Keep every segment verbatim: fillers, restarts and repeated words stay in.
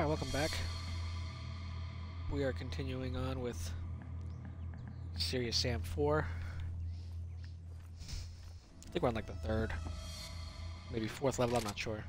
welcome back. We are continuing on with Serious Sam four. I think we're on like the third, maybe fourth level, I'm not sure.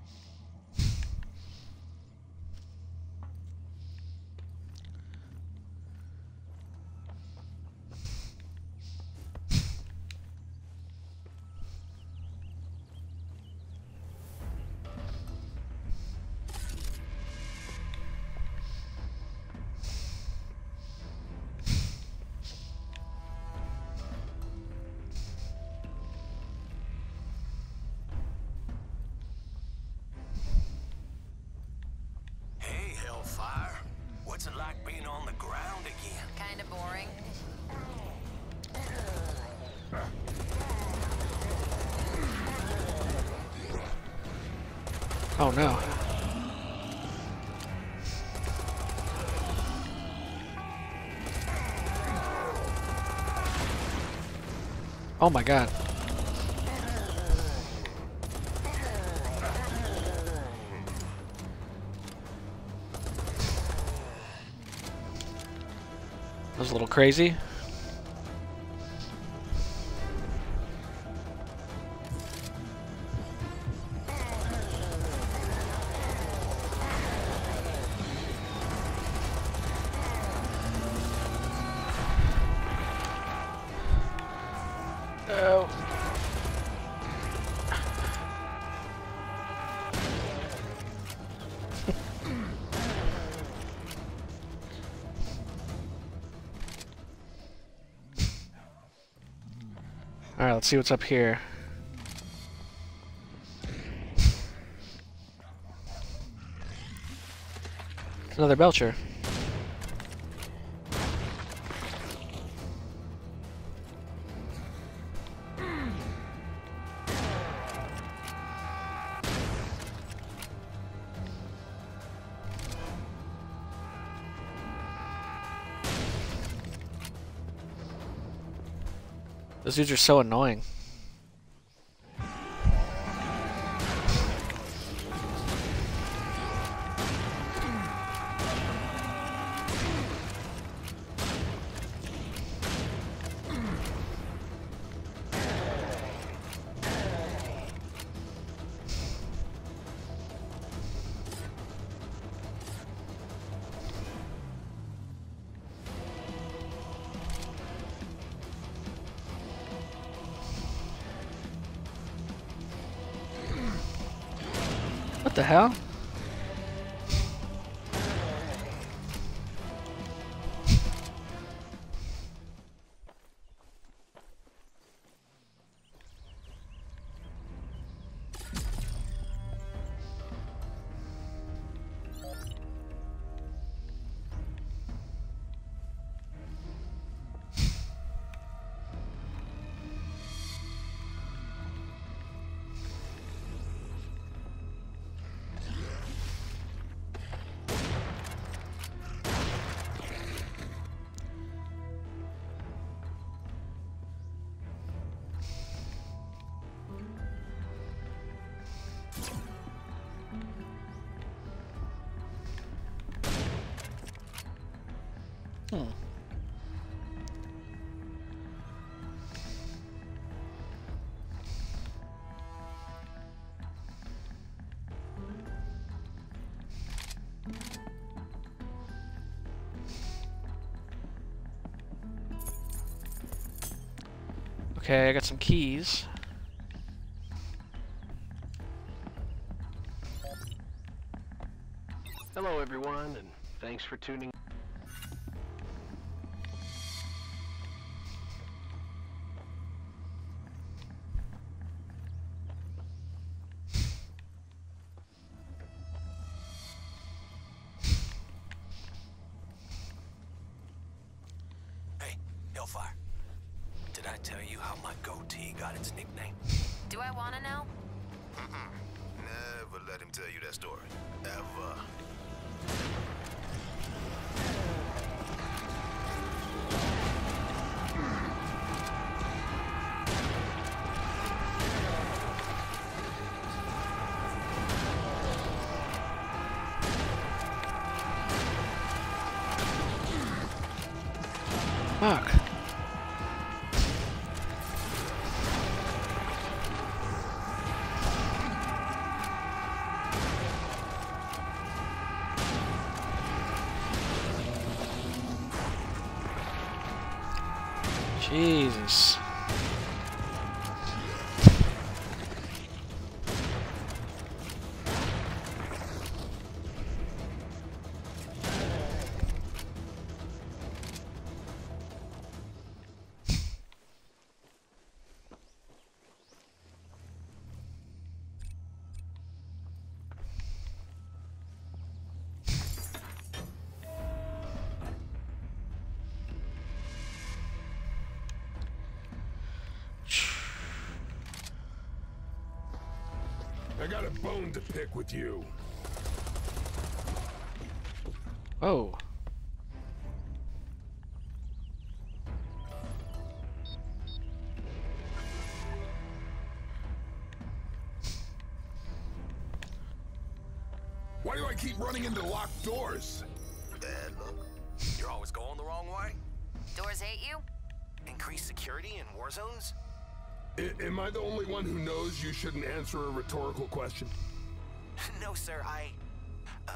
What's it like being on the ground again? Kinda boring. Oh no. Oh my god. That was a little crazy. Oh. Alright, let's see what's up here. Another Belcher. Those dudes are so annoying. What the hell? Hmm. Okay, I got some keys. Hello, everyone, and thanks for tuning. Hey, Hellfire. Did I tell you how my goatee got its nickname? Do I want to know? Mm-mm. Never let him tell you that story. Ever. Fuck. Jesus. I got a bone to pick with you. Oh. Why do I keep running into locked doors? Bad luck. You're always going the wrong way? Doors hate you? Increased security in war zones? I, am I the only one who knows you shouldn't answer a rhetorical question? No, sir, I... Oh.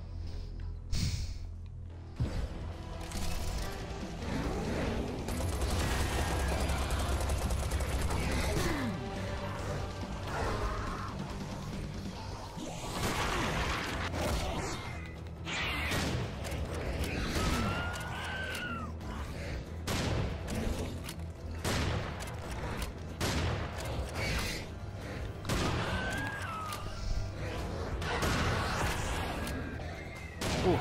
Ooh.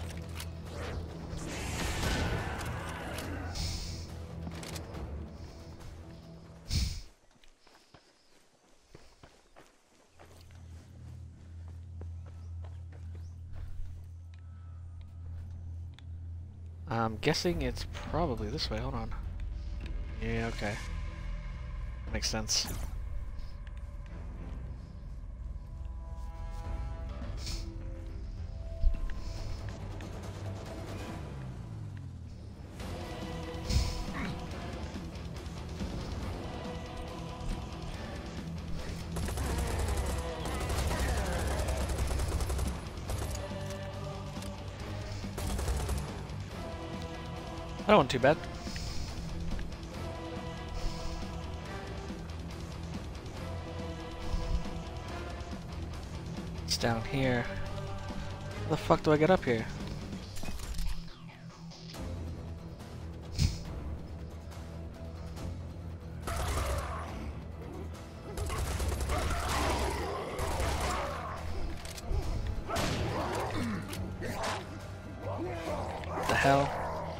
I'm guessing it's probably this way. Hold on. Yeah, okay. Makes sense. That wasn't too bad. It's down here. How the fuck do I get up here? What the hell?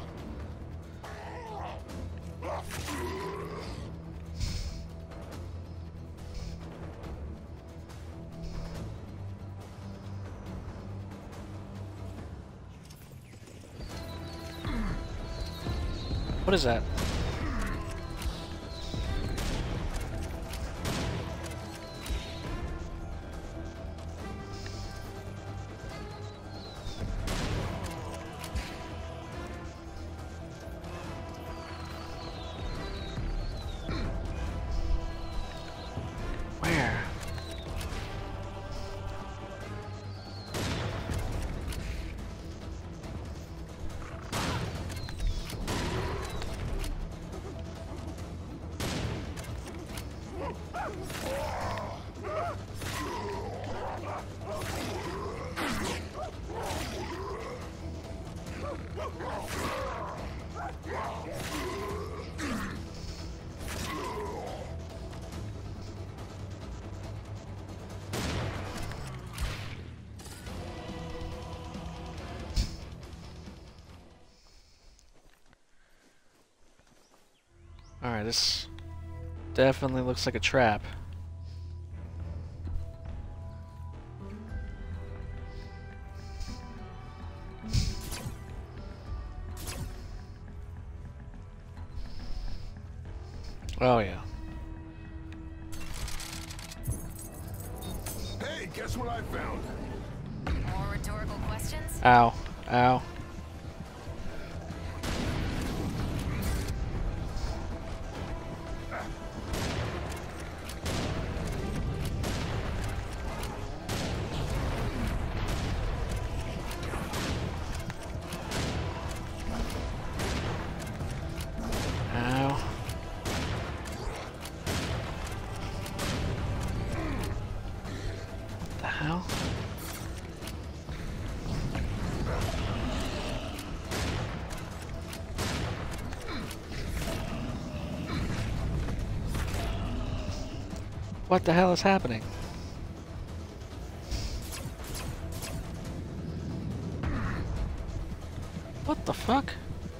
What is that? Where? Alright, this definitely looks like a trap. Oh yeah. Hey, guess what I found? More rhetorical questions? Ow. Ow. What the hell is happening? What the fuck?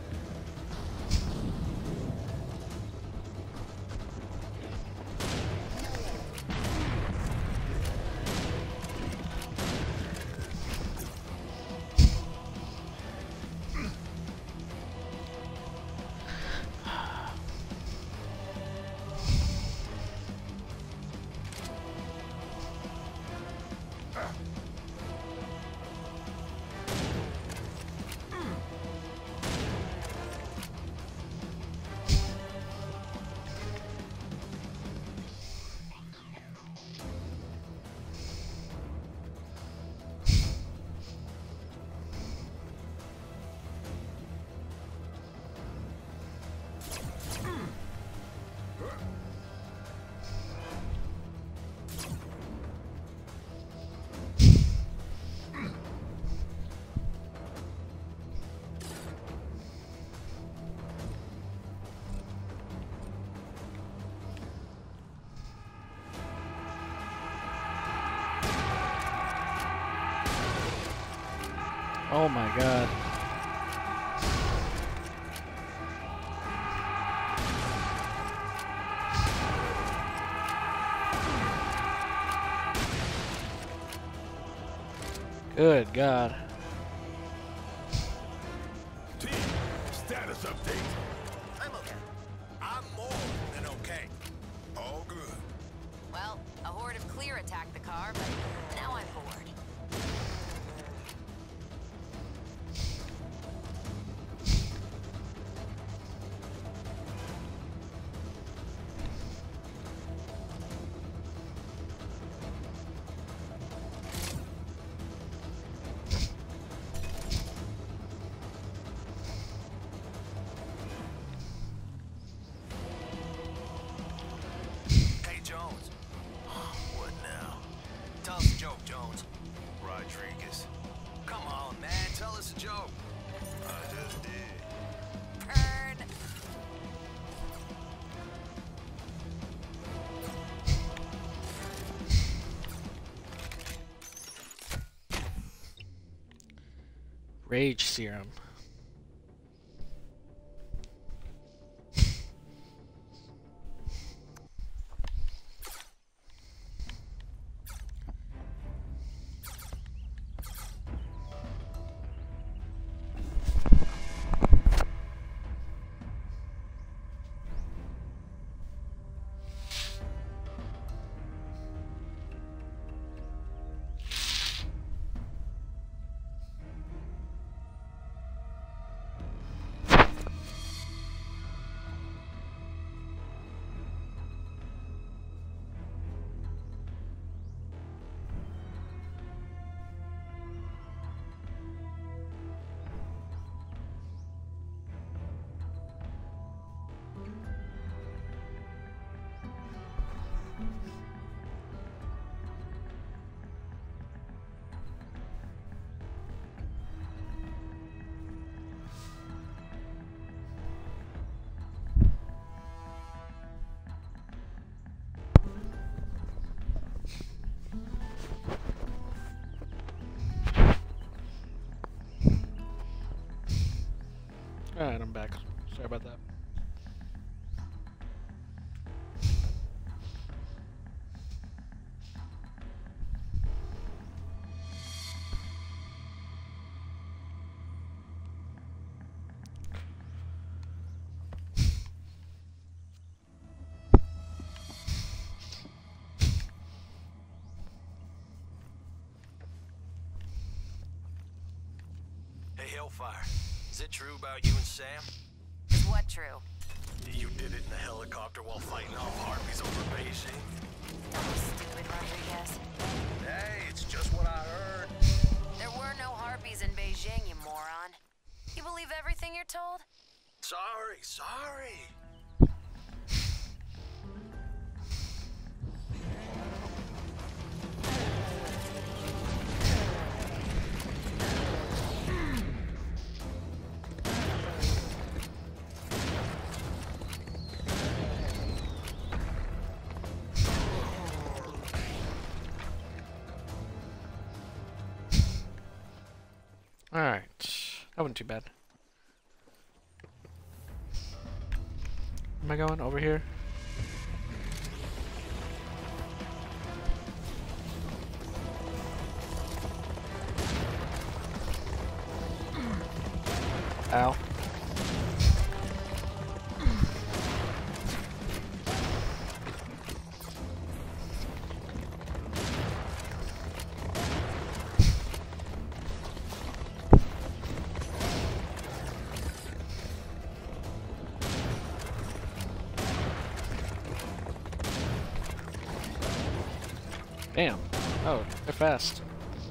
Oh my god. Good god. Team, status update. I'm okay. I'm more than okay. All good. Well, a horde of clear attacked the car, but now I'm bored. Hey, Jones. What now? Tell us a joke, Jones. Rodriguez. Come on, man. Tell us a joke. I just did. Burn. Rage serum. Alright, I'm back. Sorry about that. Hey, Hellfire. Is it true about you and Sam? Is what true? You did it in a helicopter while fighting off harpies over Beijing? Don't be stupid, Rodriguez. Hey, it's just what I heard. There were no harpies in Beijing, you moron. You believe everything you're told? Sorry, sorry. That wasn't too bad. Am I going over here? Ow. Damn. Oh, they're fast.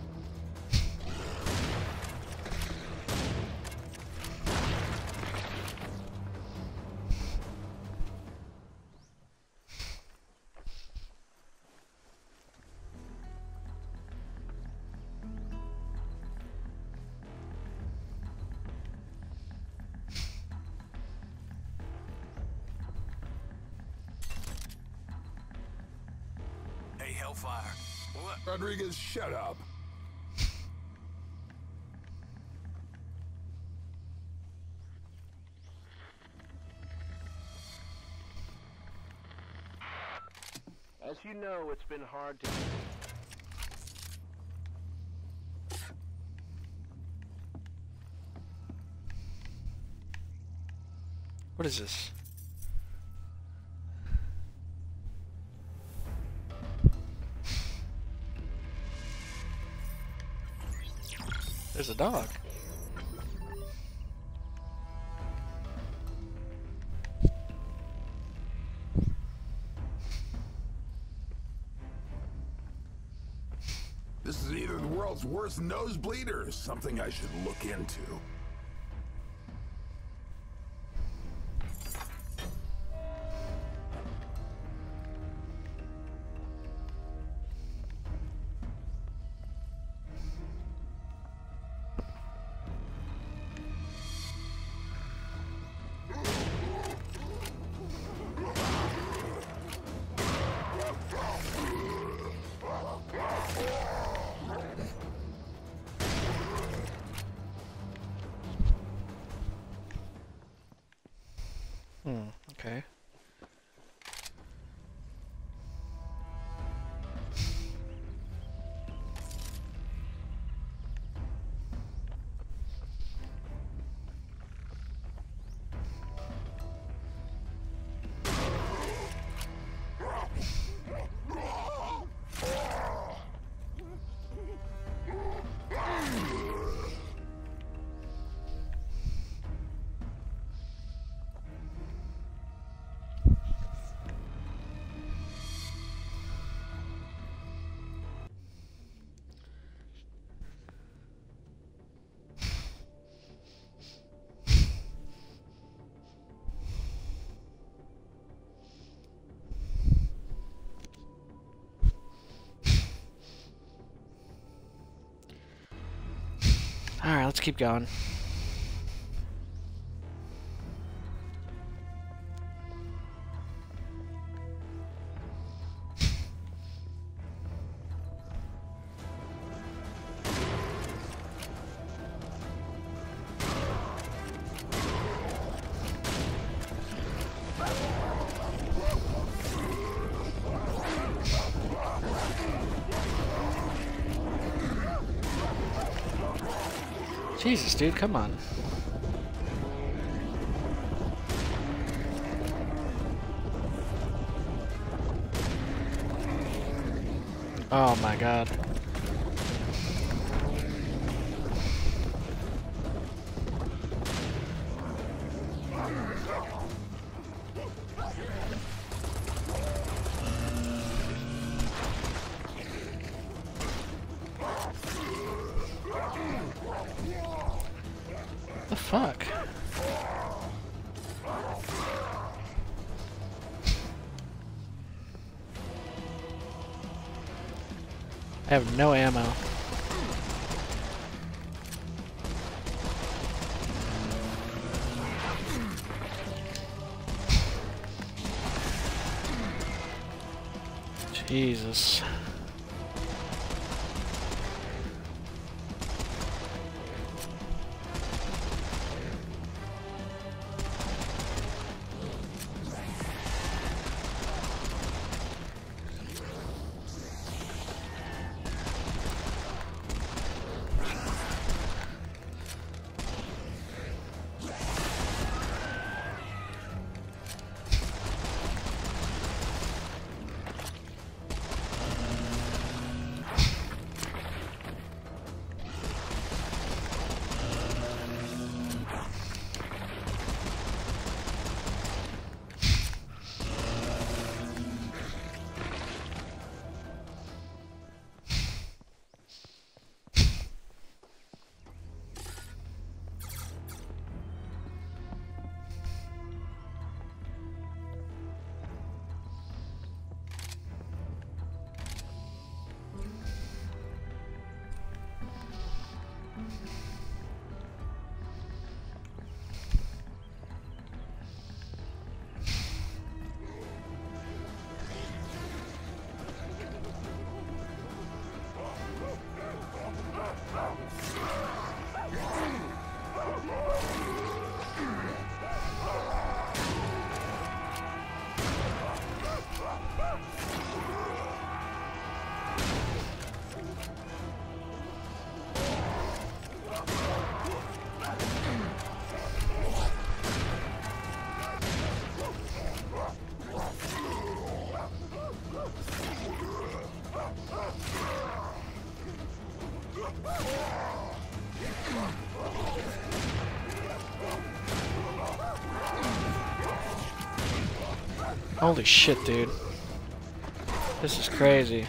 Hey, Hellfire. What? Rodriguez, shut up. As you know, it's been hard to... What is this? There's a dog. This is either the world's worst nosebleed or something I should look into. Hmm, okay. Alright, let's keep going. Jesus, dude, come on. Oh my god. The fuck? I have no ammo. Jesus. Holy shit, dude. This is crazy.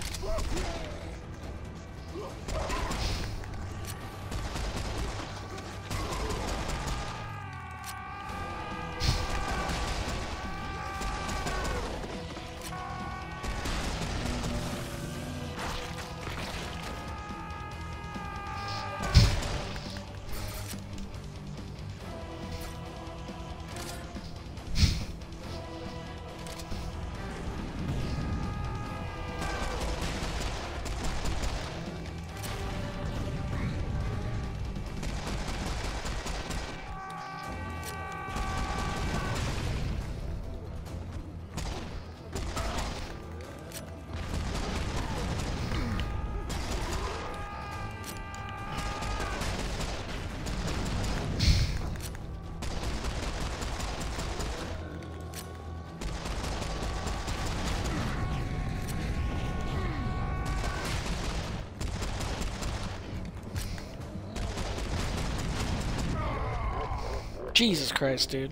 Jesus Christ, dude.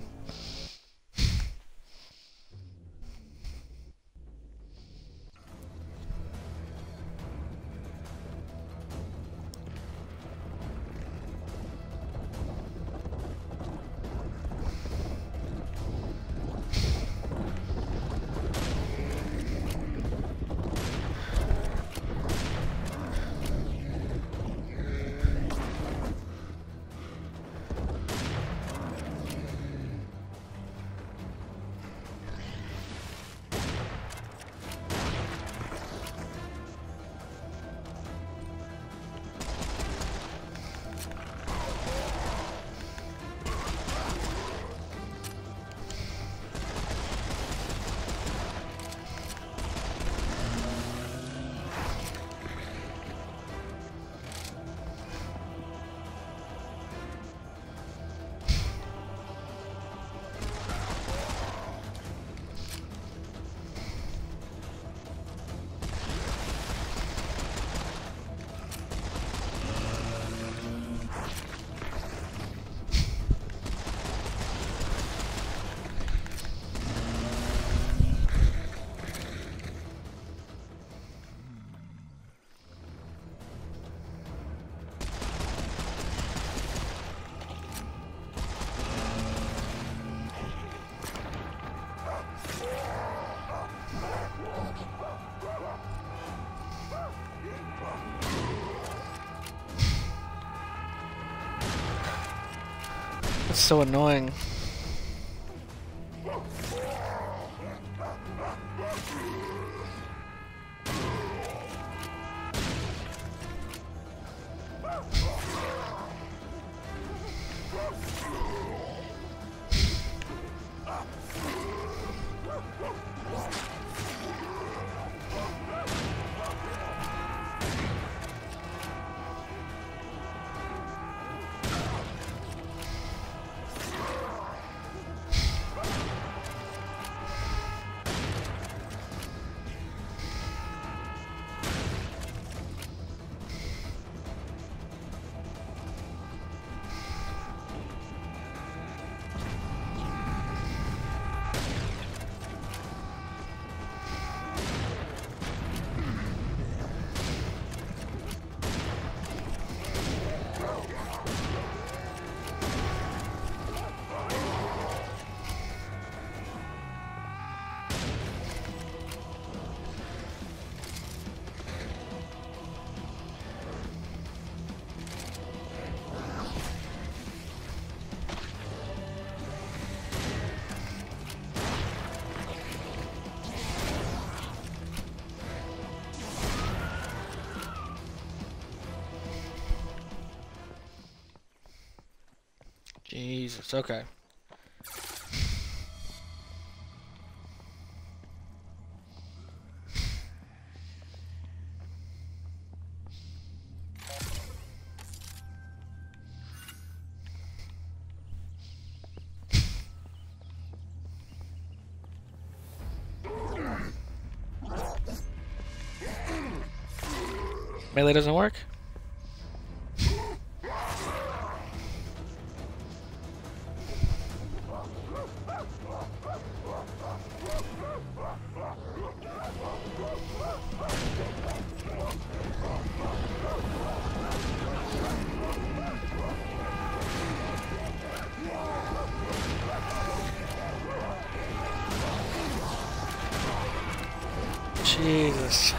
That's so annoying. Jesus, okay. Melee doesn't work? Jesus.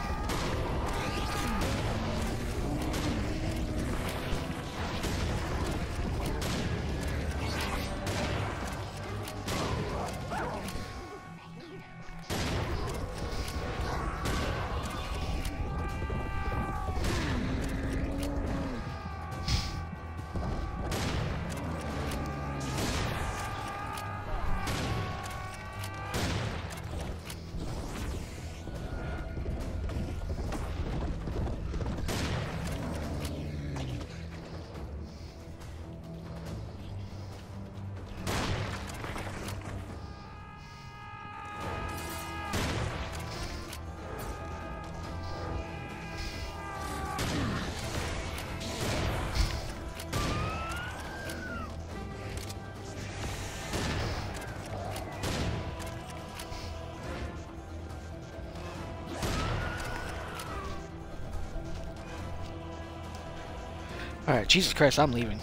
Alright, Jesus Christ, I'm leaving.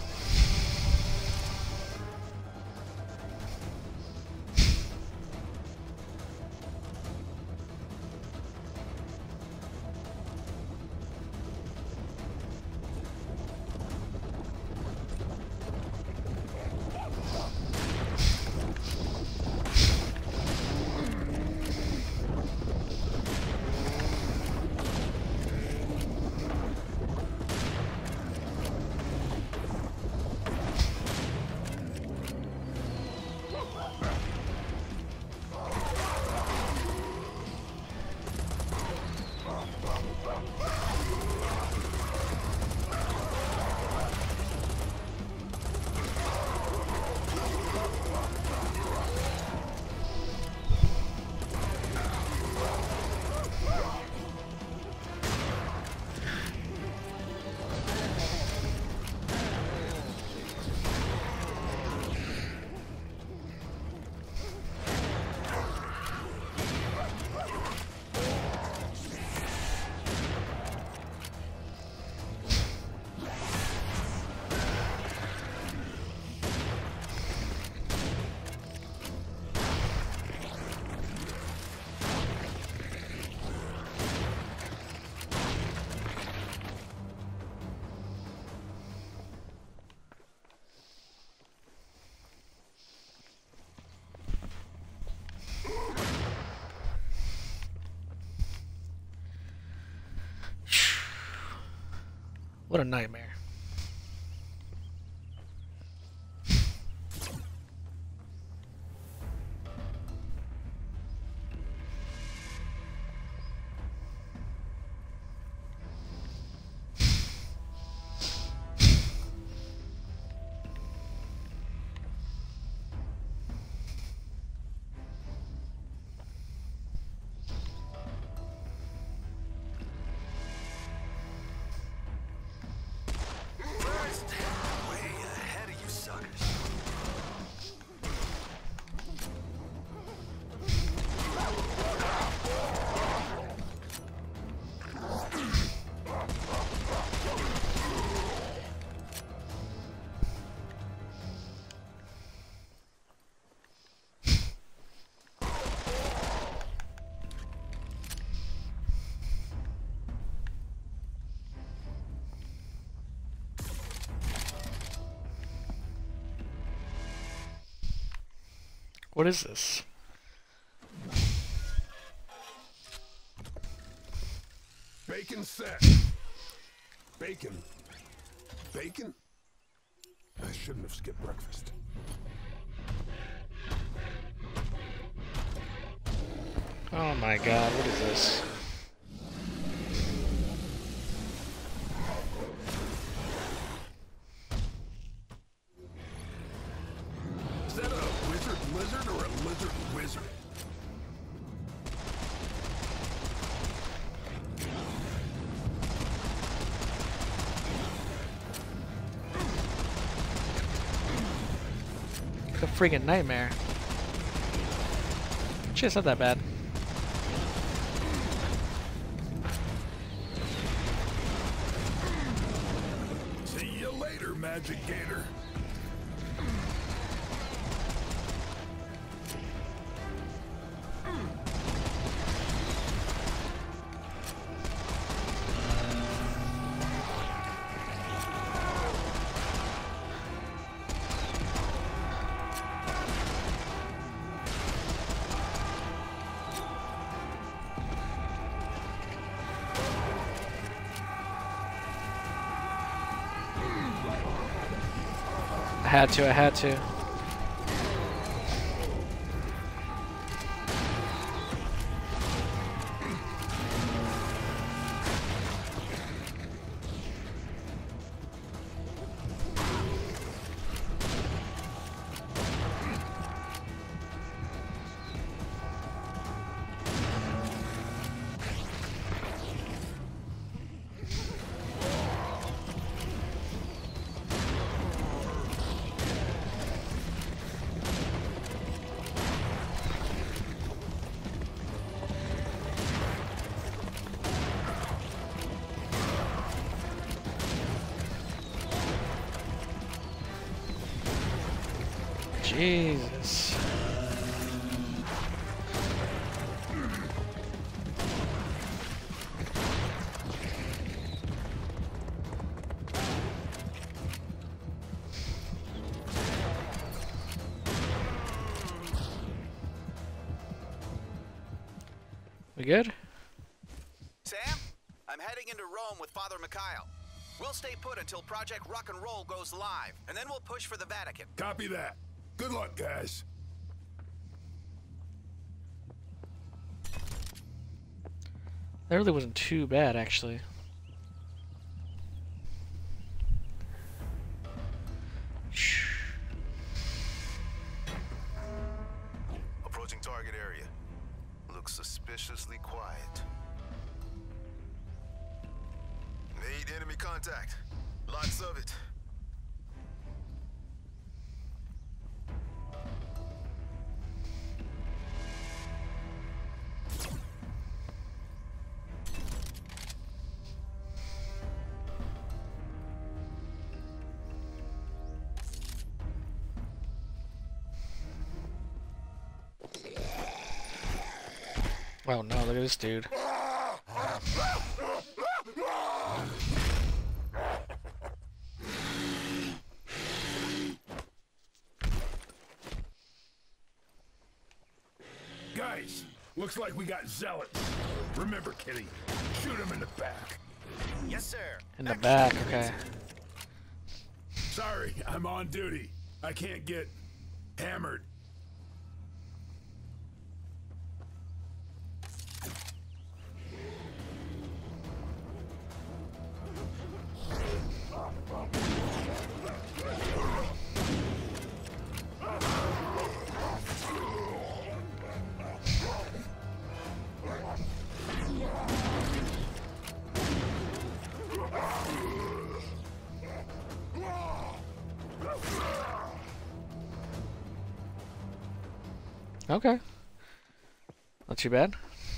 What a nightmare. What is this? Bacon set. Bacon. Bacon? I shouldn't have skipped breakfast. Oh my god, what is this? Is that a wizard lizard or a lizard wizard? It's a freaking nightmare. Shit, it's not that bad. See you later, Magic Gator. had to, I had to. Jesus. We good? Sam, I'm heading into Rome with Father Mikhail. We'll stay put until Project Rock and Roll goes live, and then we'll push for the Vatican. Copy that. Good luck, guys. That really wasn't too bad, actually. Approaching target area. Looks suspiciously quiet. Made enemy contact. Lots of it. Oh no, look at this dude. Guys, looks like we got zealots. Remember, Kitty, shoot him in the back. Yes, sir. In the back, okay. Sorry, I'm on duty. I can't get hammered. Okay. Not too bad.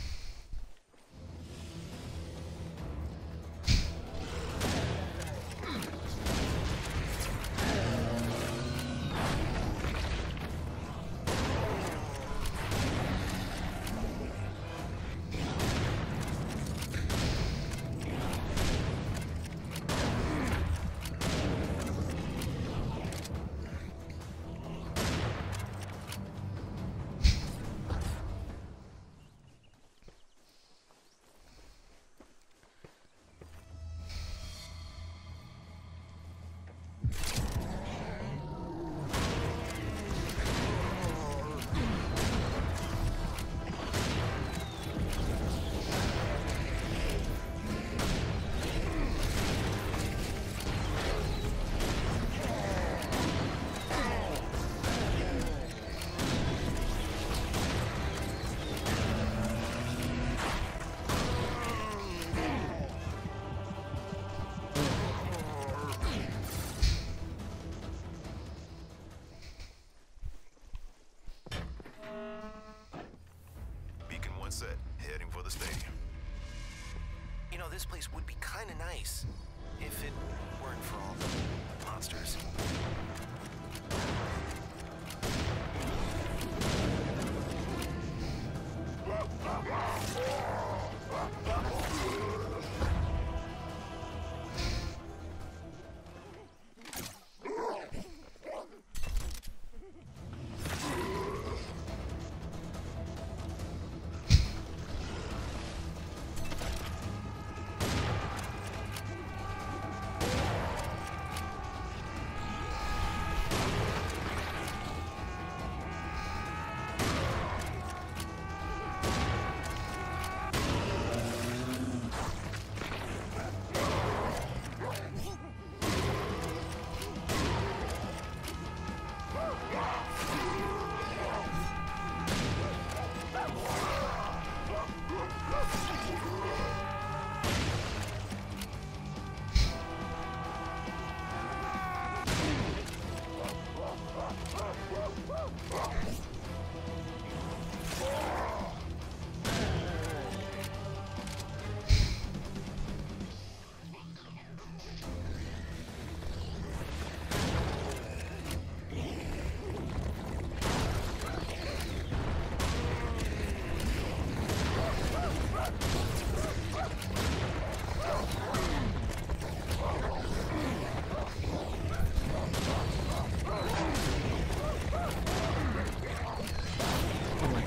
Set, heading for the stadium. You know, this place would be kind of nice if it weren't for all the monsters.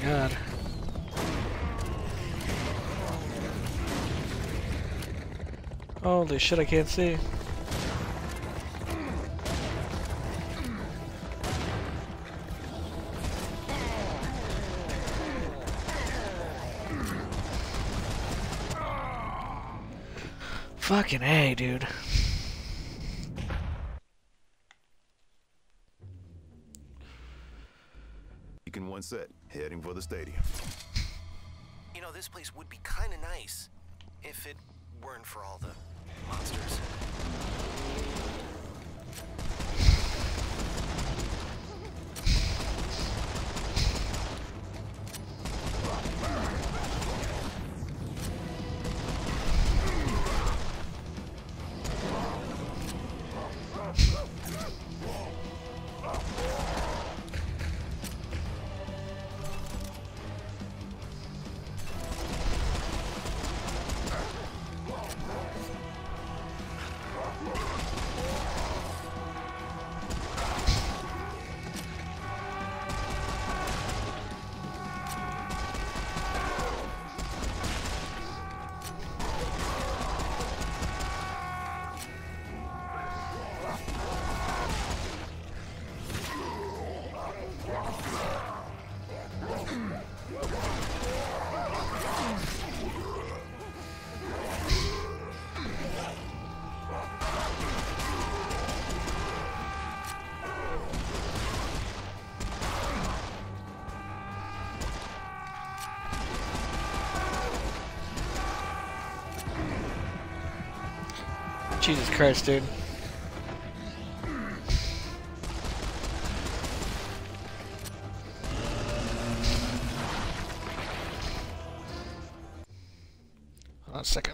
god. Holy shit, I can't see. Fucking A, dude. You can one set, heading for the stadium. You know, this place would be kind of nice if it weren't for all the monsters. Jesus Christ, dude. Hold on a second.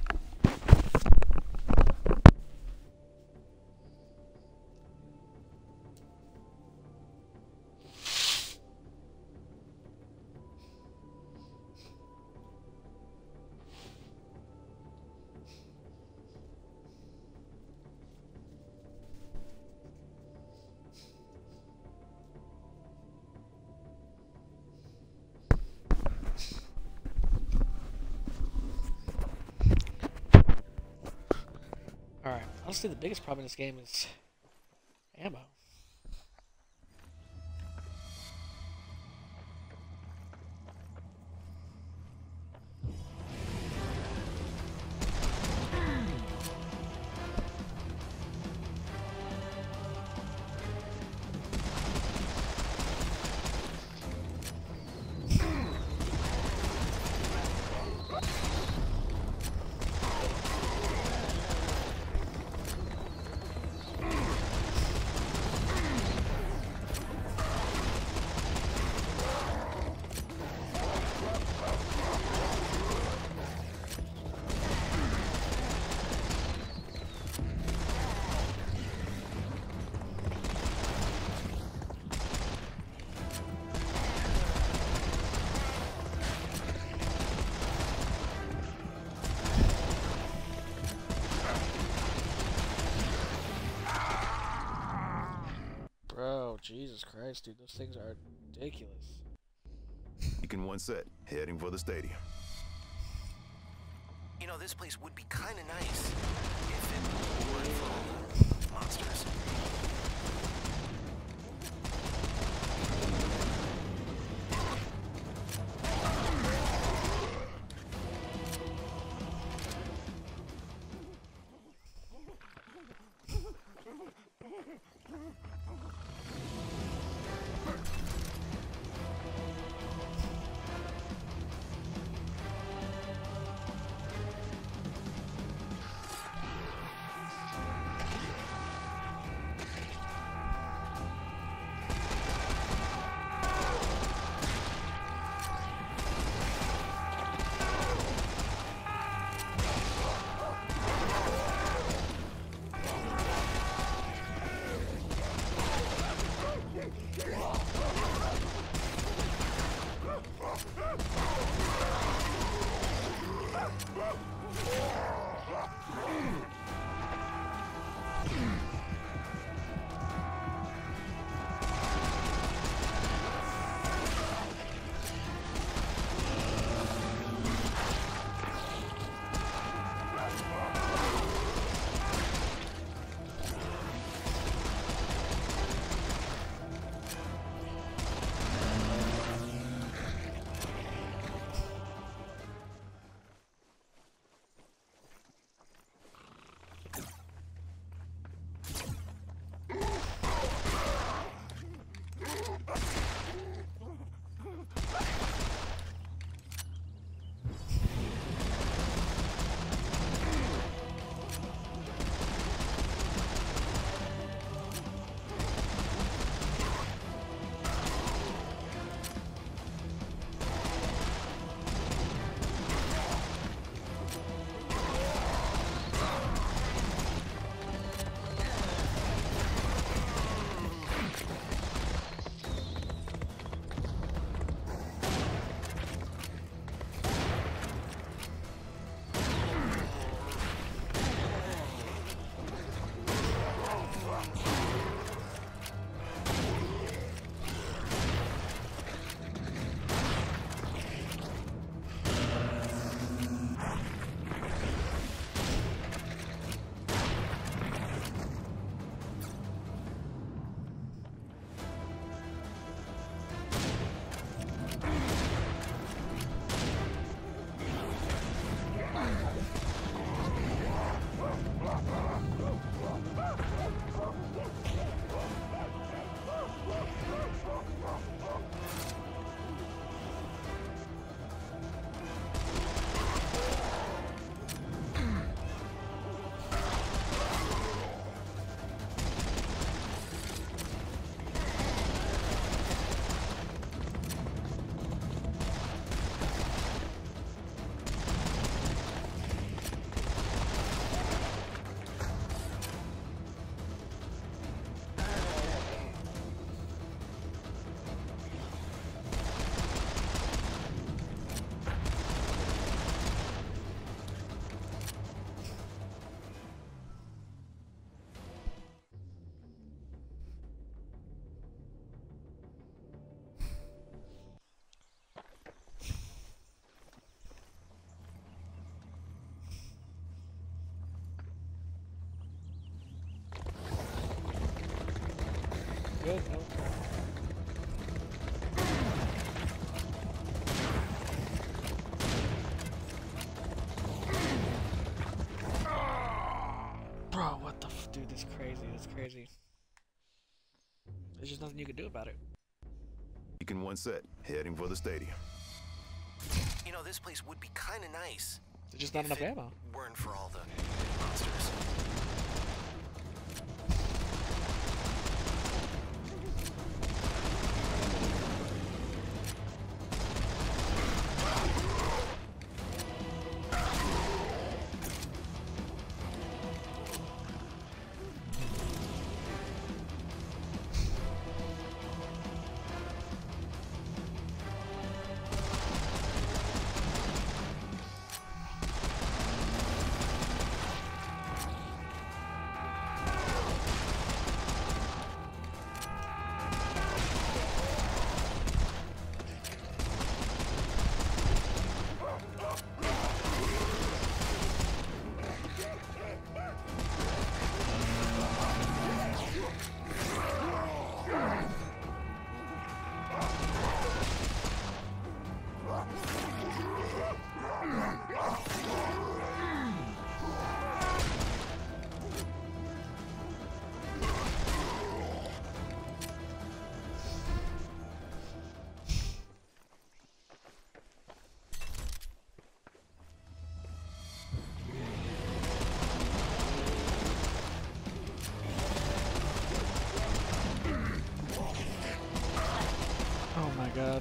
Alright, honestly the biggest problem in this game is ammo. Bro, Jesus Christ, dude, those things are ridiculous. You can one set, heading for the stadium. You know, this place would be kind of nice if it weren't for all the monsters. Good. No. Bro, what the f- dude? That's crazy. That's crazy. There's just nothing you can do about it. In one set, heading for the stadium. You know, this place would be kind of nice. There's just not if enough it ammo. weren't for all the monsters. Oh my god.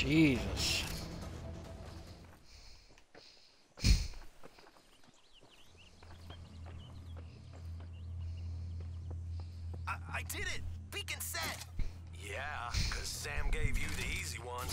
Jesus. I, I did it! Beacon set! Yeah, because Sam gave you the easy one.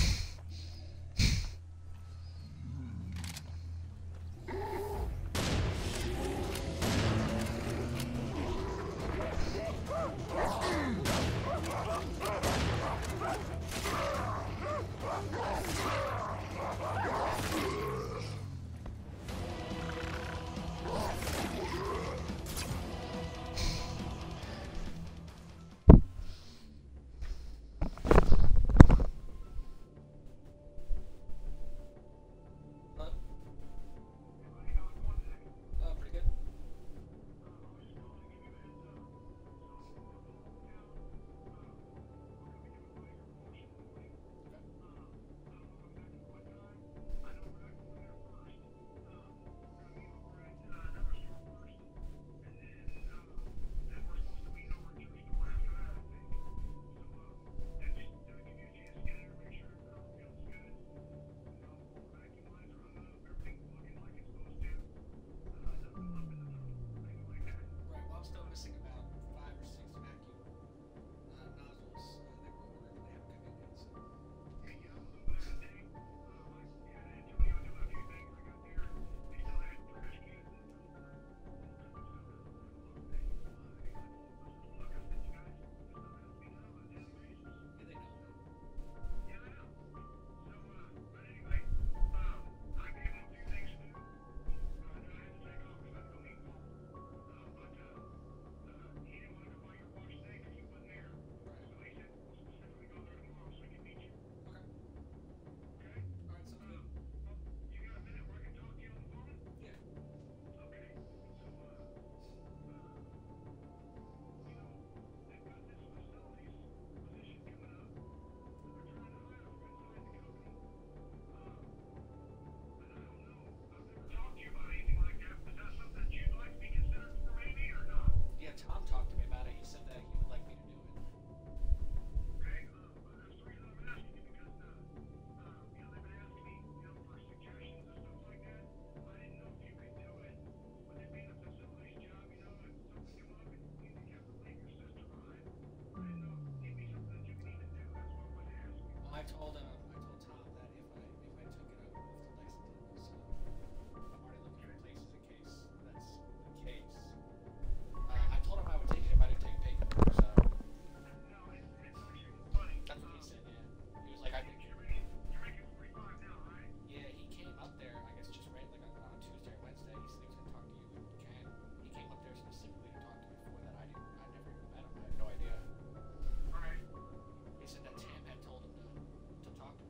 Talk to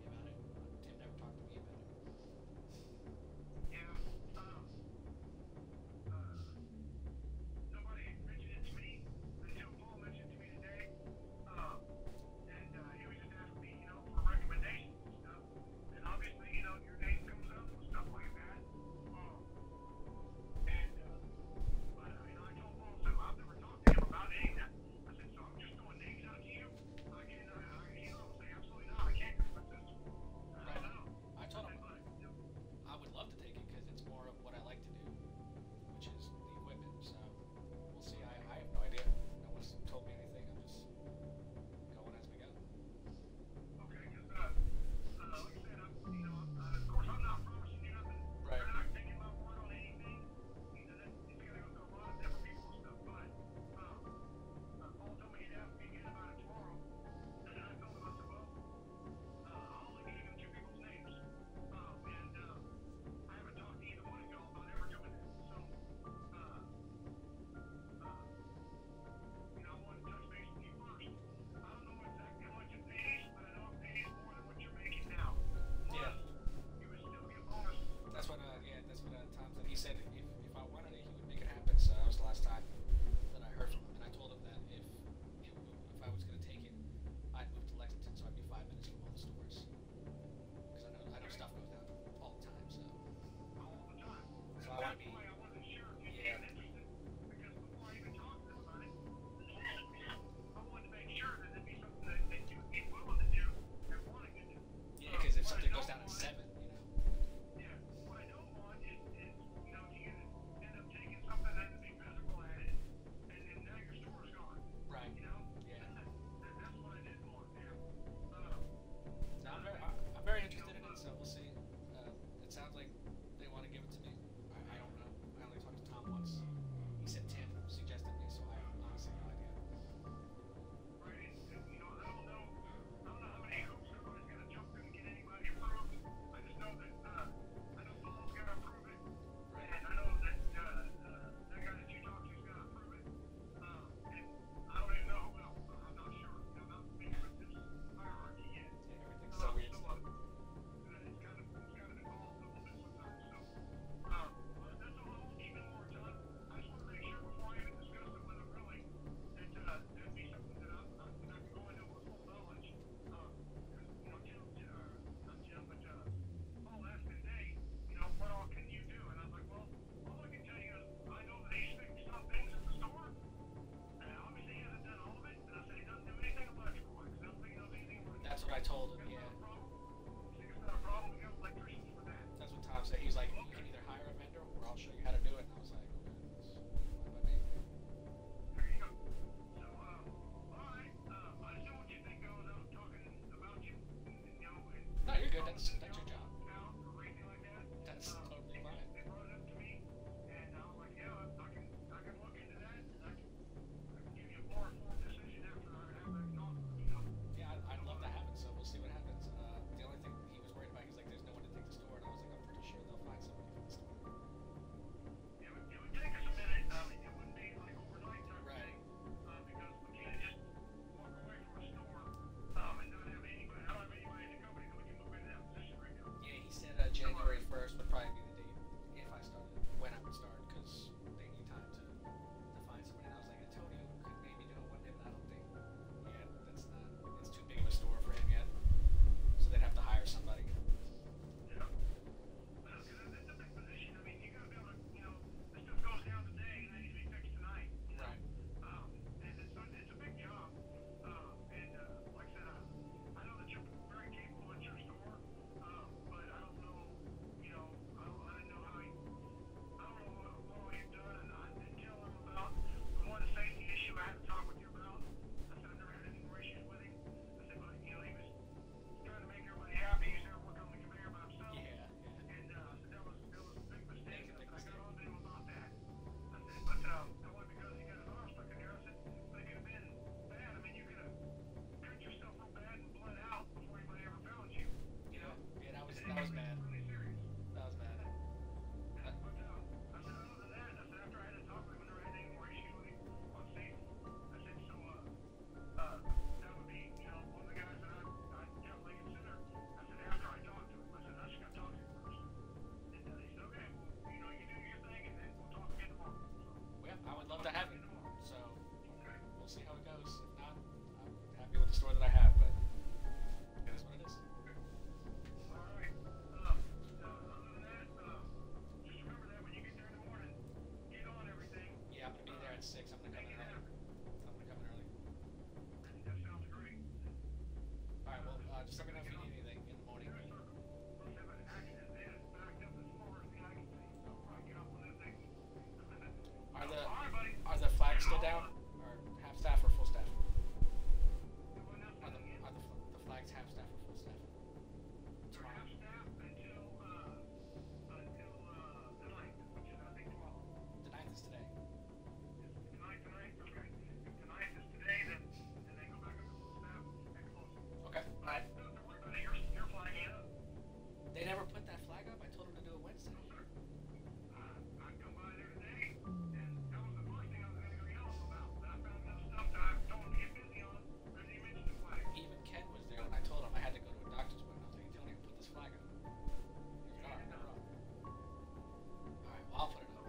down? Or half staff or full staff? Are the, are the, the flags half staff or full staff? Tomorrow. Half staff until uh until uh the ninth, which is I think tomorrow. The ninth is today. Tonight, tonight, okay. If tonight is today, then then they go back up to full staff and close. Okay. Alright. Don't worry about it. Your your flag in. They never put that flag up? I told them to do it Wednesday. Uh, I come by there today, and that was the first thing I was going to go yell about. But I found enough stuff that I told him to get busy on. Then he mentioned the flag. Even Ken was there when I told him I had to go to a doctor's appointment. I was like, tell me to put this flag up. He was like, alright, no problem. Alright, well, I'll put it up.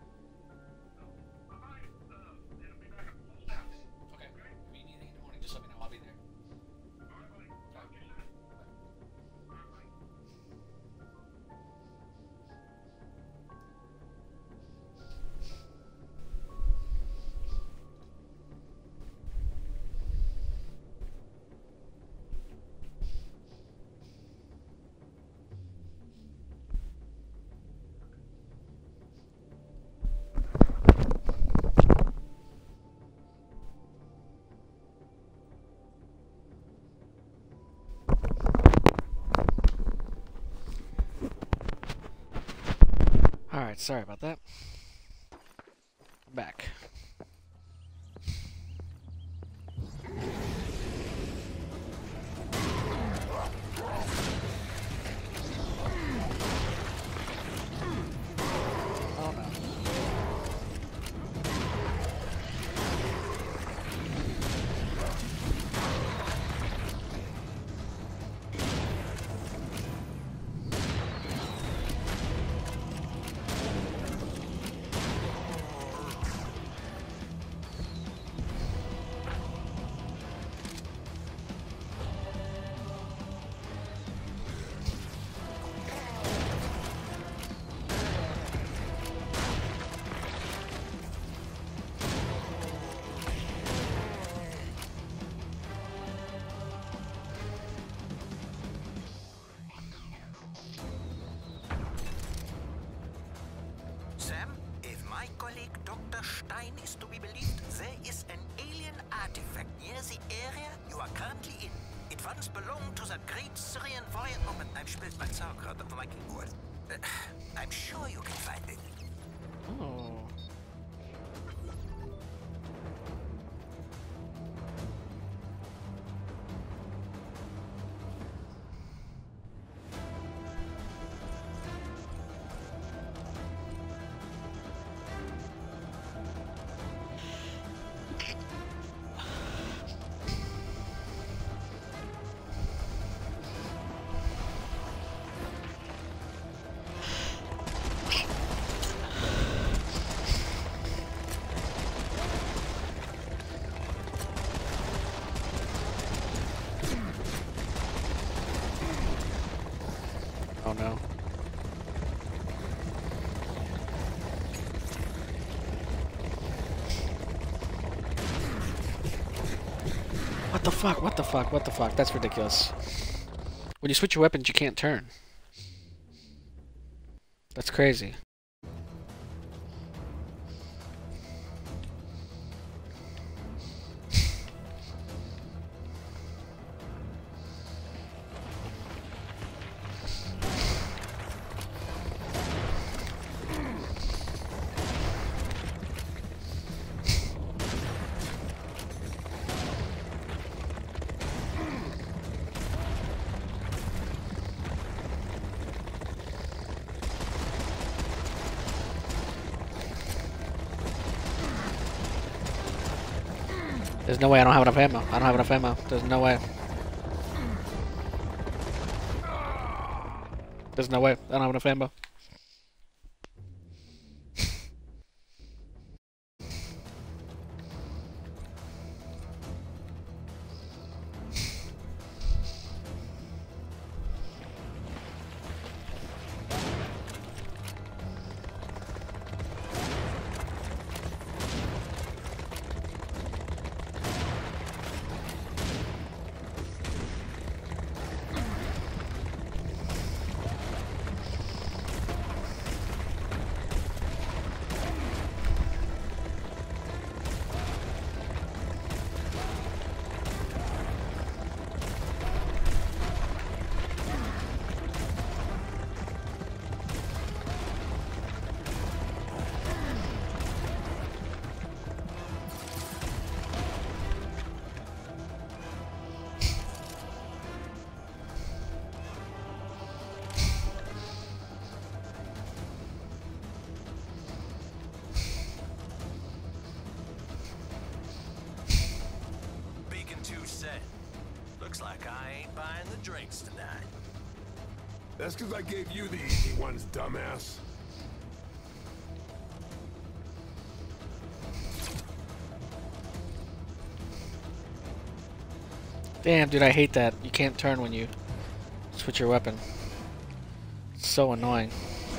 All right, uh, it'll be back up to full staff. Okay. If you need anything in the morning, just let me know. I'll be there. All right, buddy. Talk to you soon. All right, bye. Alright, sorry about that. I'm back. Oh no. Sam, if my colleague Doctor Stein is to be believed, there is an alien artifact near the area you are currently in. It once belonged to the great Syrian warrior. Moment, I've spilled my sauerkraut over my keyboard. Uh, I'm sure you can find it. Oh. Oh no. What the fuck? What the fuck? What the fuck? That's ridiculous. When you switch your weapons, you can't turn. That's crazy. There's no way I don't have enough ammo. I don't have enough ammo. There's no way. There's no way. I don't have enough ammo. drinks tonight. That's because I gave you the easy ones, dumbass. Damn, dude, I hate that. You can't turn when you switch your weapon. It's so annoying.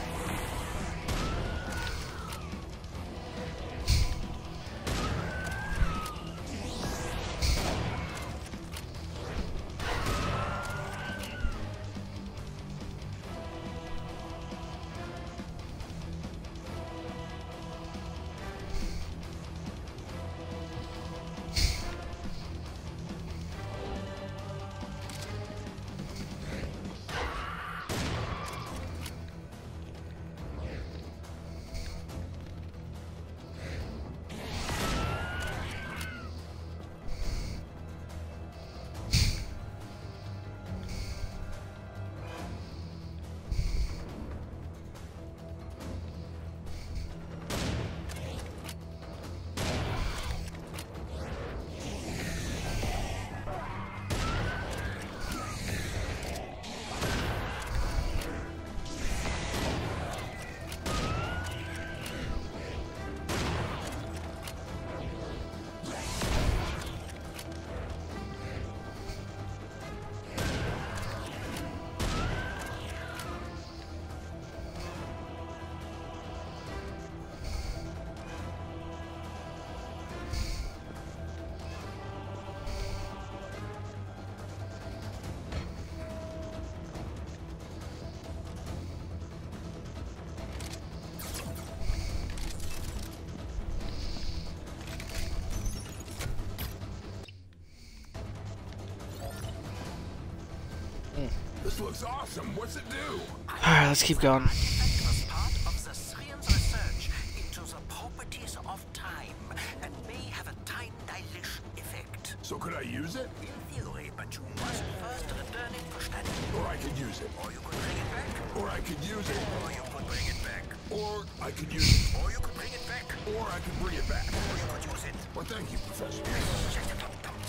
This looks awesome. What's it do? Alright, let's keep going. Artifact was part of the Syrian's research into the properties of time and may have a time dilation effect. So could I use it? In theory, but you must first return it for study. Or I could use it. Or you could bring it back. Or I could use it. Or you could bring it back. Or I could use it. Or you could bring it back. Or I could bring it back. Or you could use it. Well, thank you, Professor. Shut it up, don't.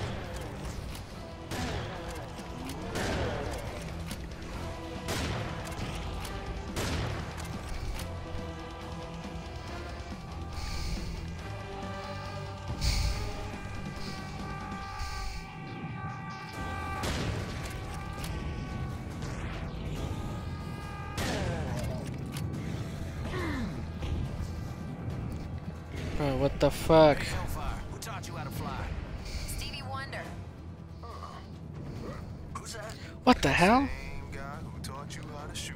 Bro, what the fuck? Hellfire, who taught you how to fly? Stevie Wonder. Who's that? What the hell? Same guy who taught you how to shoot.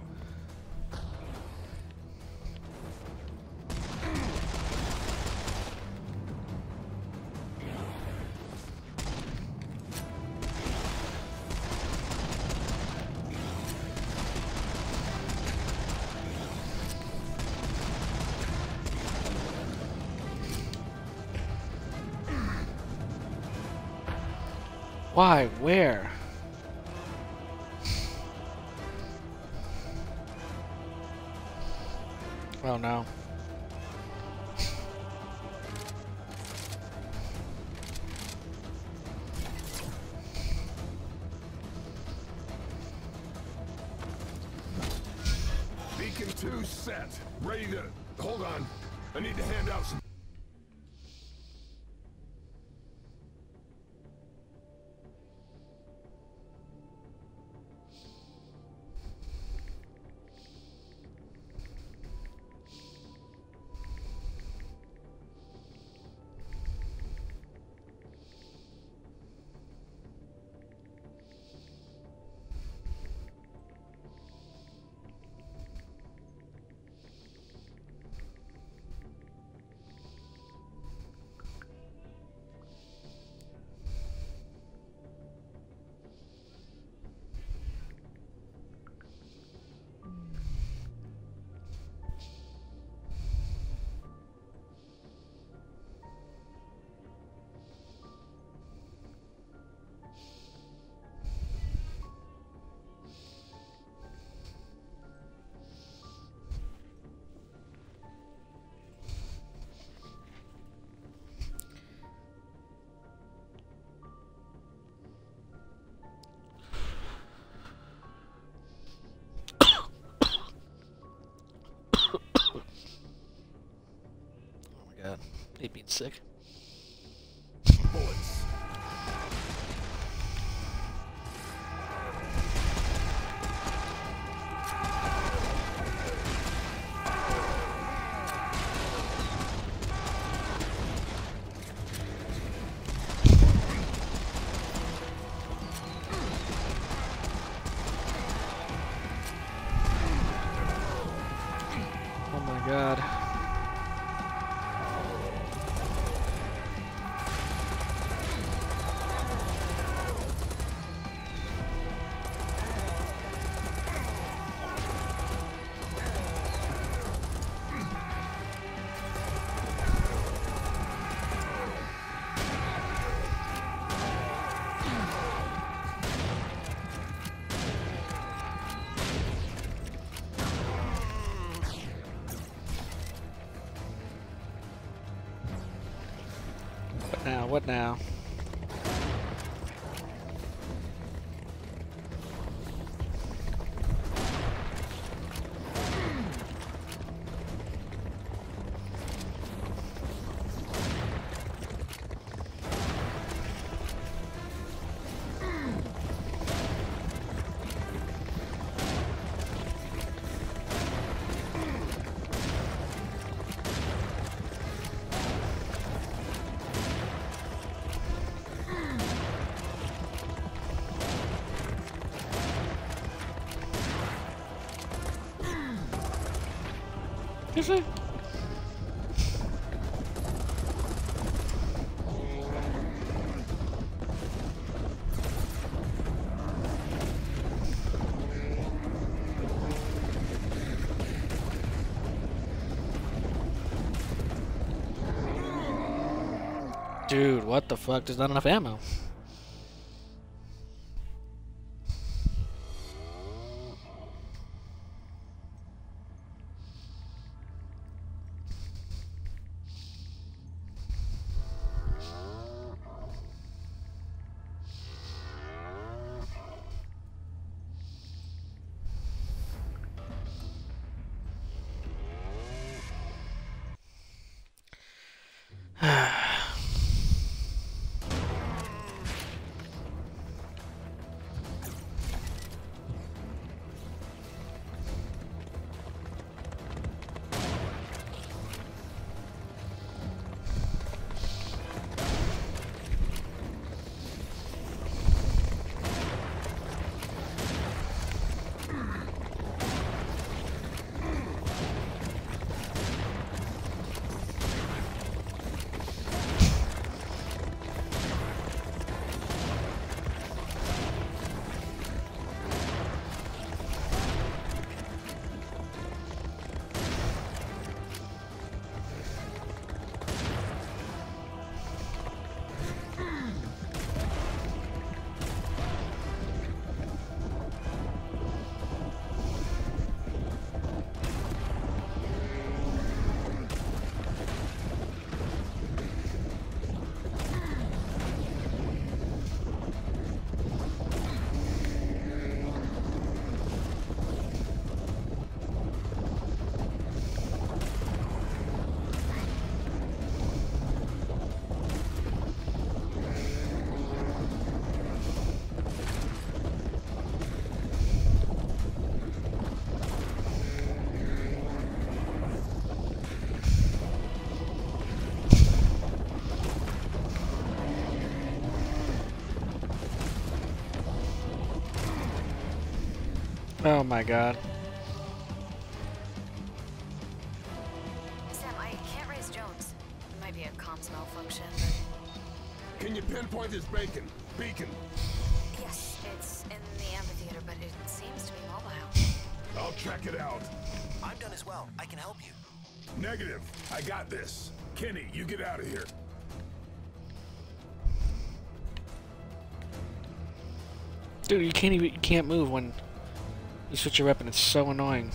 Why? Where? Oh no. Beacon two set. Ready to... Hold on. I need to hand out some... god. He being sick. Bullets. Oh my god. What now? What now? Is it? Dude, what the fuck? There's not enough ammo. Oh my god. Sam, I can't raise Jones. It might be a comms malfunction. Can you pinpoint his beacon? Beacon. Yes, it's in the amphitheater, but it seems to be mobile. I'll check it out. I'm done as well. I can help you. Negative. I got this. Kenny, you get out of here. Dude, you can't even you can't move when you switch your weapon. It's so annoying.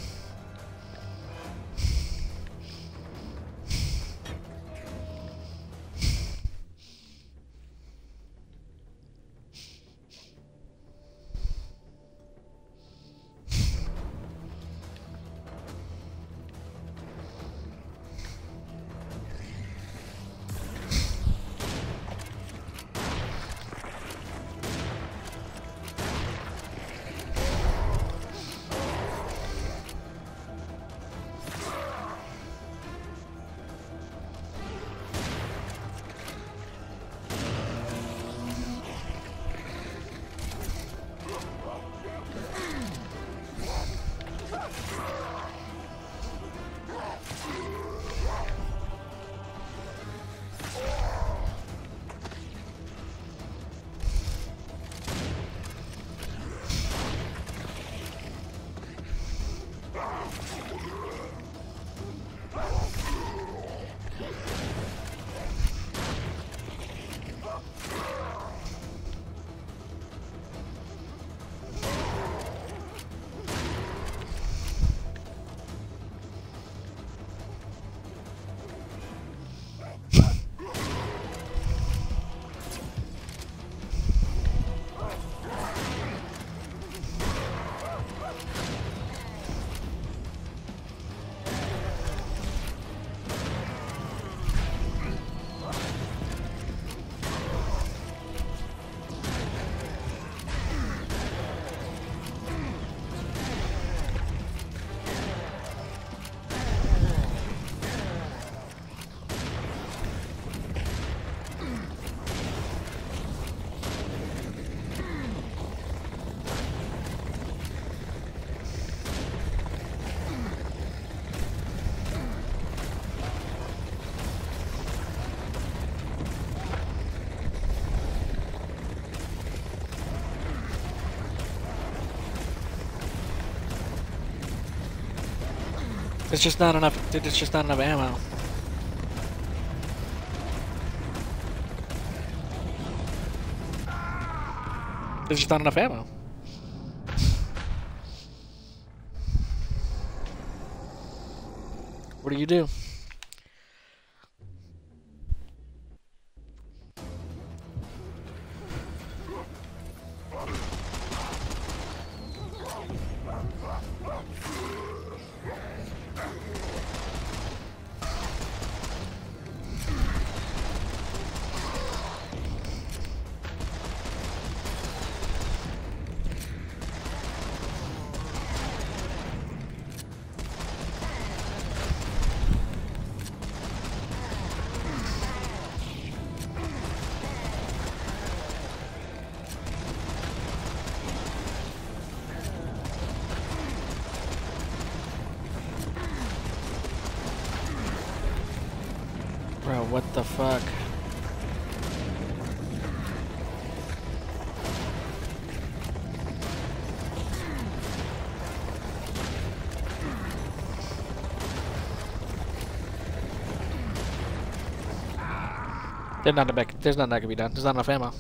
It's just not enough. Dude, it's just not enough ammo. There's just not enough ammo. What do you do? Bro, what the fuck? There's not a there's nothing that can be done. There's not enough ammo.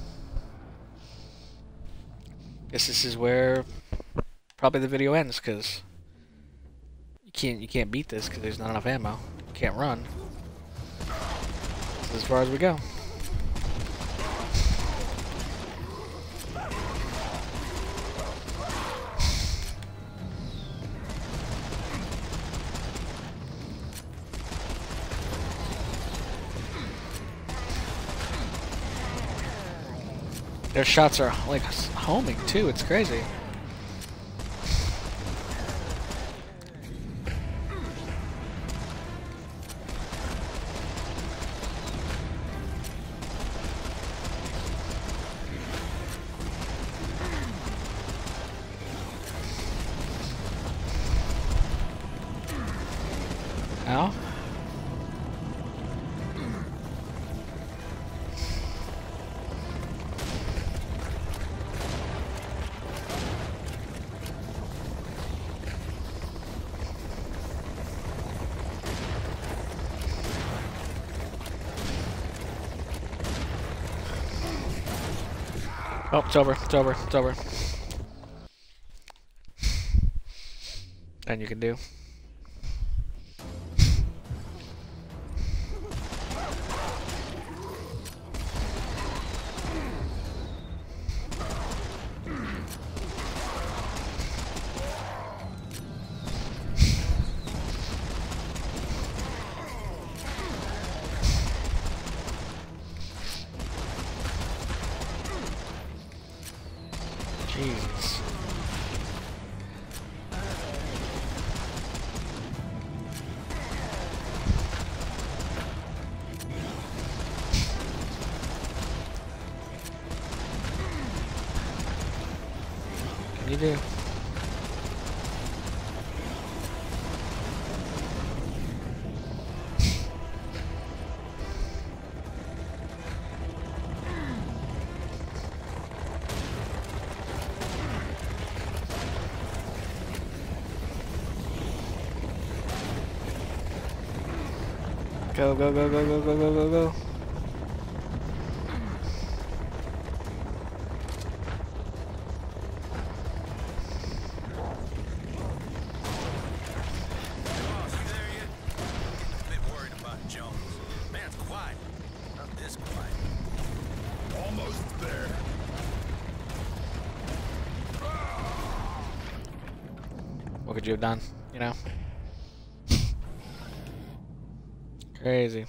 Guess this is where probably the video ends, because you can't you can't beat this because there's not enough ammo. You can't run. This is as far as we go. Their shots are like homing too, it's crazy. Ow. Oh, it's over, it's over, it's over. And you can do. Jesus. What can you do? Go, go, go, go, go, go, go, go, go. Boss, you there yet? A bit worried about Jones. Man's quiet. What could you have done? You know? Crazy.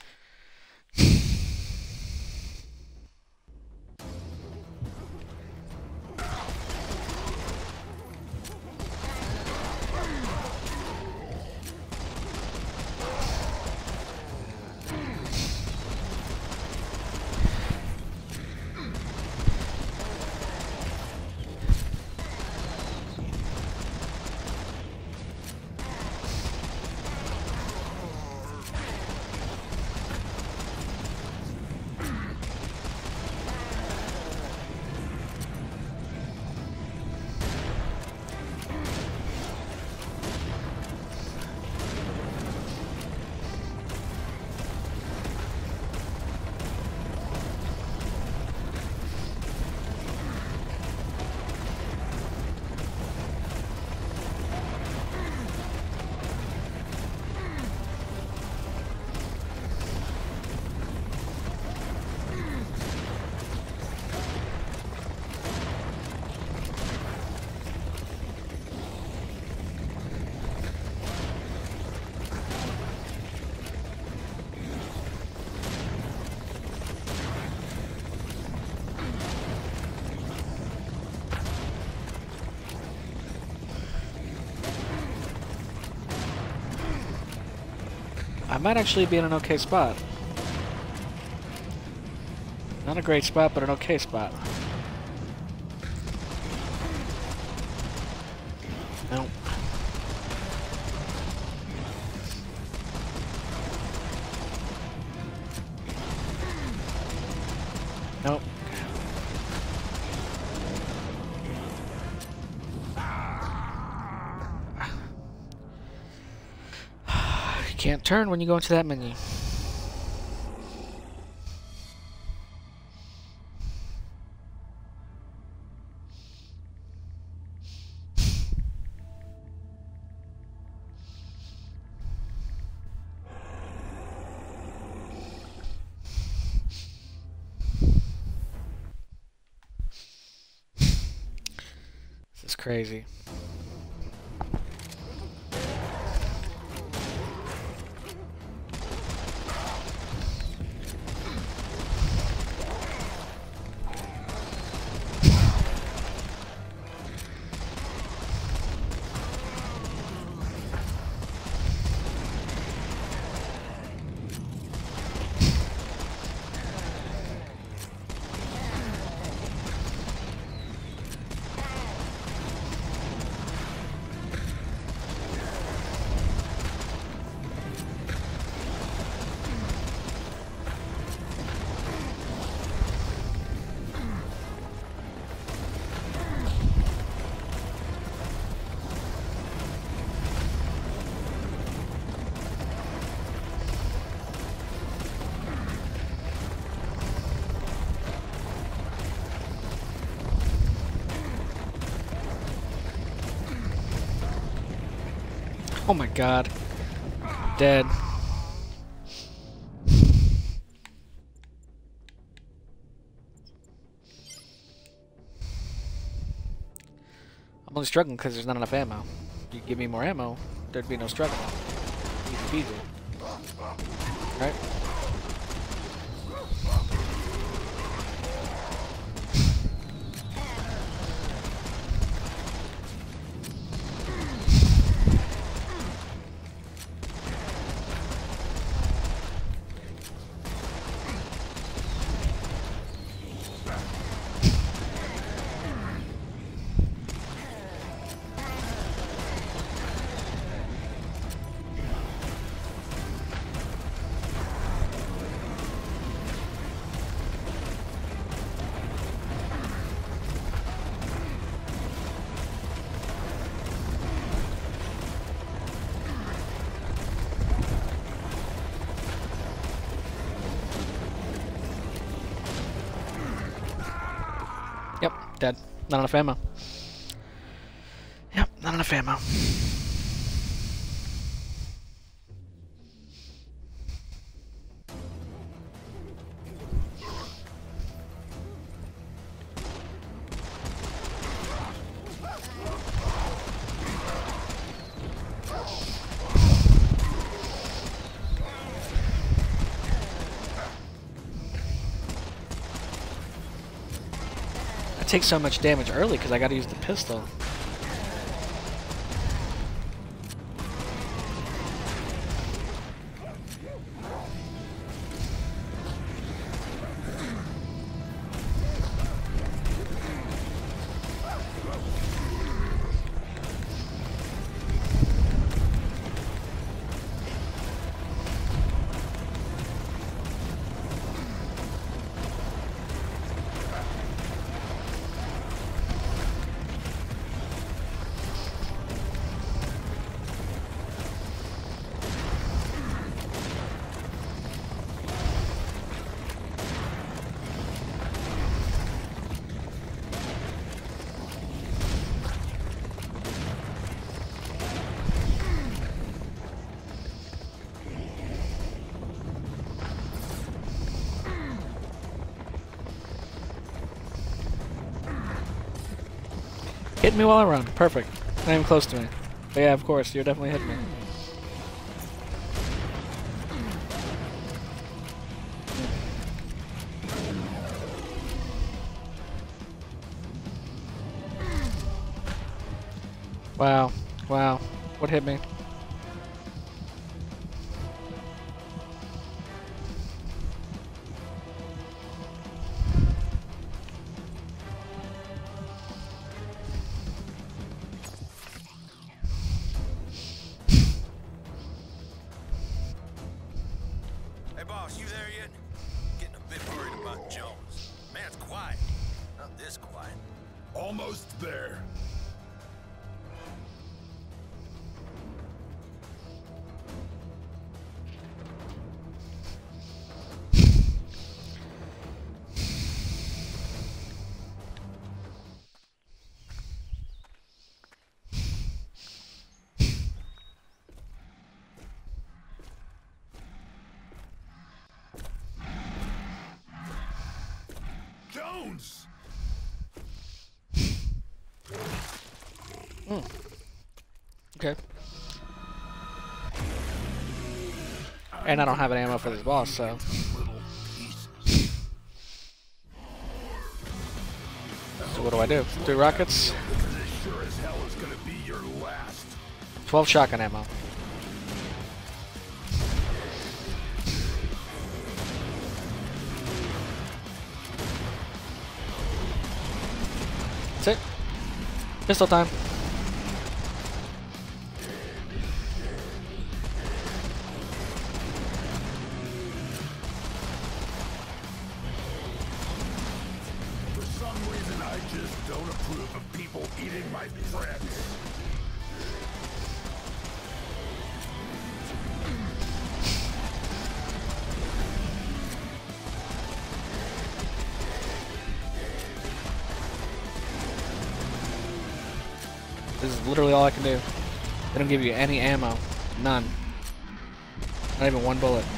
I might actually be in an okay spot. Not a great spot, but an okay spot. No. Nope. You can't turn when you go into that menu. This is crazy. Oh my god. Dead. I'm only struggling because there's not enough ammo. You give me more ammo, there'd be no struggle. Easy peasy. Right? Yep, dead. Not enough ammo. Yep, not enough ammo. take so much damage early because I got to use the pistol. Hit me while I run. Perfect. Not even close to me. But yeah, of course, you're definitely hitting me. Wow. Wow. What hit me? Hey, boss, you there yet? Getting a bit worried about Jones. Man's quiet. Not this quiet. Almost there. Jones! Mm. Okay. And I don't have an ammo for this boss, so. So what do I do? Three rockets? This sure as hell is gonna be your last. twelve shotgun ammo. That's it. Pistol time. For some reason, I just don't approve of people eating my friends. This is literally all I can do. They don't give you any ammo. None. Not even one bullet.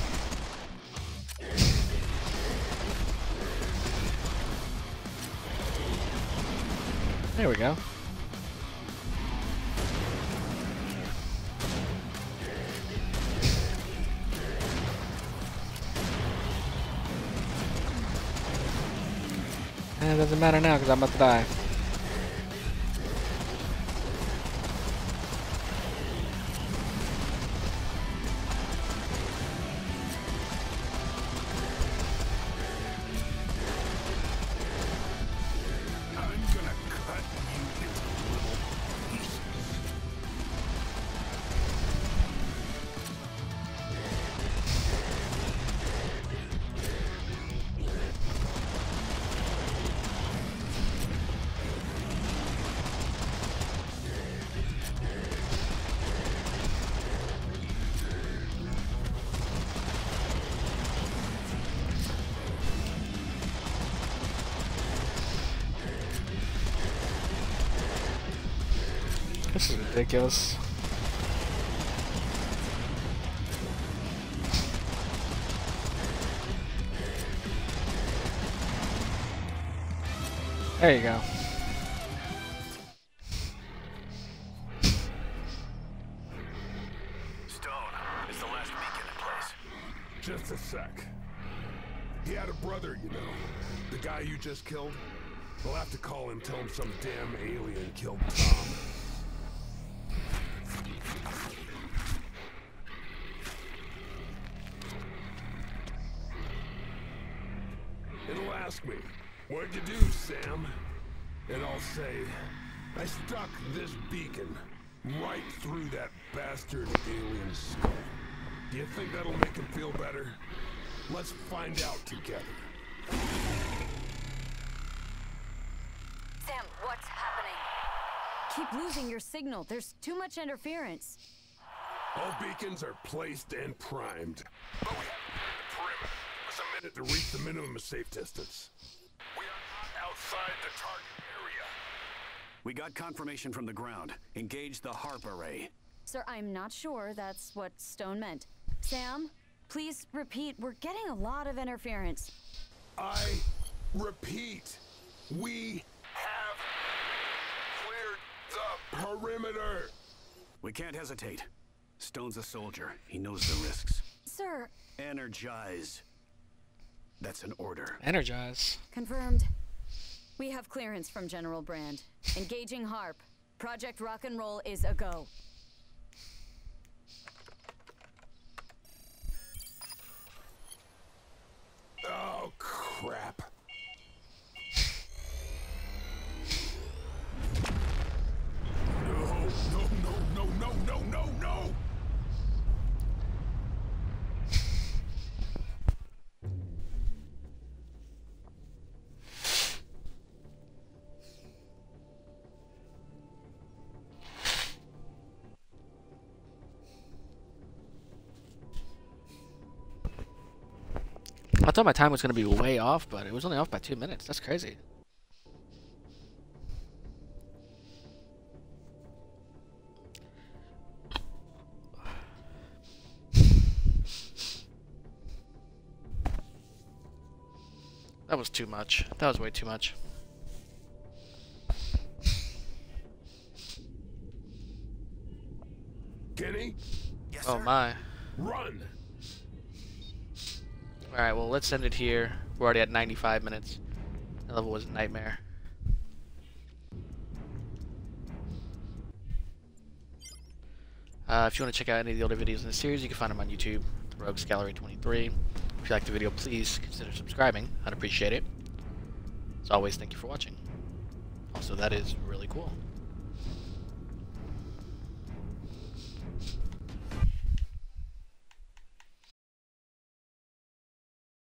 There we go. And it doesn't matter now because I'm about to die. This is ridiculous. There you go. Stone, is the last beacon in place? Just a sec. He had a brother, you know. The guy you just killed. We'll have to call him, tell him some damn alien killed Tom. It'll ask me, what'd you do, Sam? And I'll say, I stuck this beacon right through that bastard alien skull. Do you think that'll make him feel better? Let's find out together. Sam, what's happening? Keep losing your signal. There's too much interference. All beacons are placed and primed. But we have the perimeter. There's a minute to reach the minimum safe distance. We are not outside the target area. We got confirmation from the ground. Engage the HARP array. Sir, I'm not sure that's what Stone meant. Sam, please repeat. We're getting a lot of interference. I repeat, we have cleared the perimeter. We can't hesitate. Stone's a soldier. He knows the risks. Sir. Energize. That's an order. Energize. Confirmed. We have clearance from General Brand. Engaging HARP. Project Rock and Roll is a go. Oh, crap. No, no, no, no, no, no, no, no! I thought my time was going to be way off, but it was only off by two minutes. That's crazy. That was too much. That was way too much. Kenny? Yes, Oh sir? my. Run! Alright, well, let's end it here. We're already at ninety-five minutes. That level was a nightmare. Uh, if you want to check out any of the older videos in the series, you can find them on YouTube, the Rogues Gallery twenty-three. If you liked the video, please consider subscribing. I'd appreciate it. As always, thank you for watching. Also, that is really cool.